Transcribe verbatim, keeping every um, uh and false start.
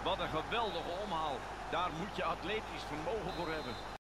Wat een geweldige omhaal. Daar moet je atletisch vermogen voor hebben.